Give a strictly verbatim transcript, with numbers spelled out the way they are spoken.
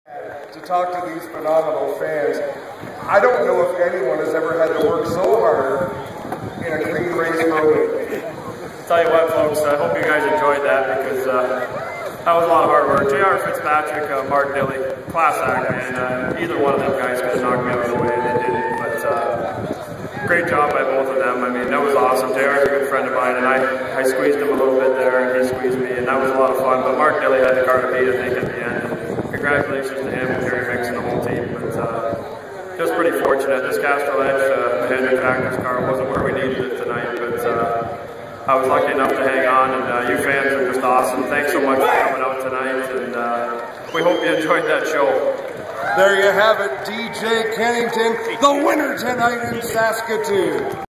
To talk to these phenomenal fans. I don't know if anyone has ever had to work so hard in a green race road. Tell you what, folks, I hope you guys enjoyed that because uh, that was a lot of hard work. J R Fitzpatrick, uh, Mark Dilly, class act, man. Uh, either one of them guys could have knocked me out of the way, and they didn't. But uh, great job by both of them. I mean, that was awesome. J R's a good friend of mine, and I, I squeezed him a little bit there, and he squeezed me, and that was a lot of fun. But Mark Dilly had the car to beat, I think, at the end. Congratulations to him and Terry Mix and the whole team. But uh, just pretty fortunate. This Castrol Edge, uh, the Henry Factor's car, wasn't where we needed it tonight, but uh, I was lucky enough to hang on, and uh, you fans are just awesome. Thanks so much for coming out tonight, and uh, we hope you enjoyed that show. There you have it, D J Kennington, the winner tonight in Saskatoon.